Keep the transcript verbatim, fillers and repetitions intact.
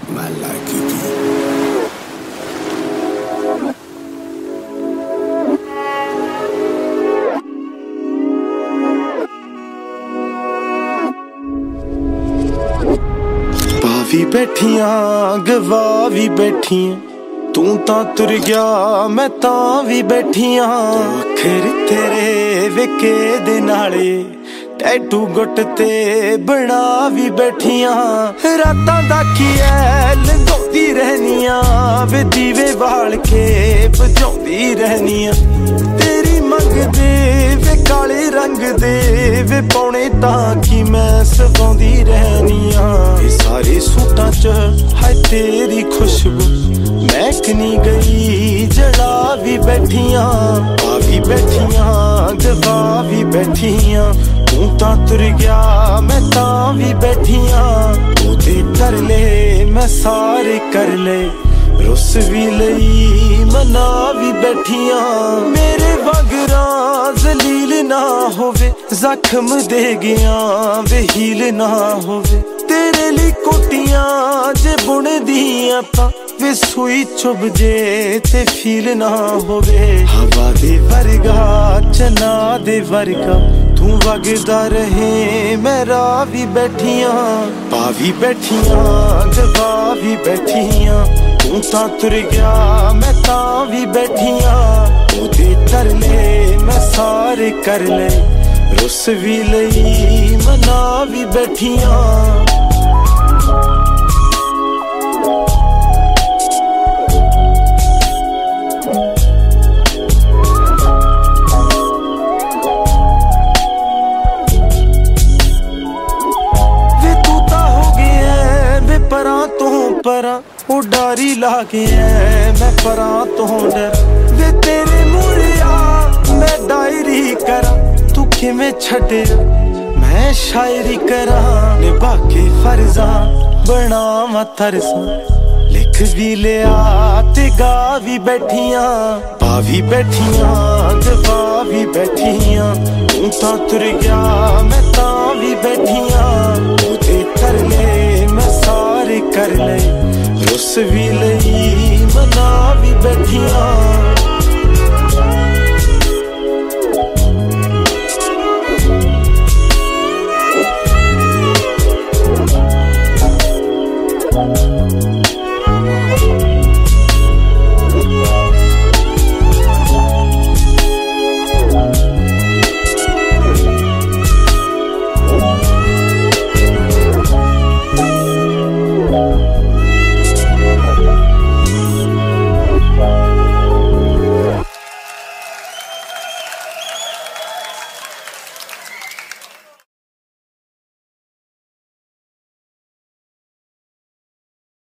My like you do. पावी बैठियां गवा भी बैठियां तू तां तुर गया मैं तां भी बैठियां अखर तेरे विके दे नाले टैटू गुट ते बना भी बैठियां रातां दा की ऐ लंघौंदी रहनियां वे दीवे बाल के बजाउंदी रहनियां तेरी मंगदे वे काले रंग दे वे पौने तां की मैं सवाउंदी रहनियां सारे सूटां च है तेरी खुशबू महकनी गई जड़ा भी बैठियां आ भी बैठियां गवा भी बैठियां तू तां तुर गया मैं तां भी बैठियां ओदे कर ले मैं सारे कर ले रुस भी लई मना भी बैठियां मेरे वांगरां जलील ना होवे जख्म दे गया वे हील ना होवे तेरे लिए कोटियां जे बुन दियां तां वे सुई चुभ जे ते फील ना होवे हवा दे वर्गा चना दे वर्गा तू वगदा रहे मैं राह भी बैठियां पा भी बैठियां गवा भी बैठियां तू तां तुर गया मैं तां भी बैठियां ओदे कर ले मैं सारे कर ले रुस भी लई मना भी बैठियां ओ डारी लागे मैं परा तो डर वे तेरे मुड़िया मैं डायरी करा तू किवें छड्डिया मैं शायरी करा निभा के फर्जा बनावा तरसा लिख भी लिया ते गा भी बैठियां पा भी बैठियां गवा भी बैठियां तू तां तुर गया मैं तां भी बैठियां ओदे कर ले मैं सारे कर ले रुस भी